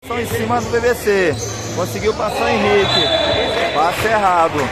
Em cima do BBC. Conseguiu passar o Henrique. Passe errado.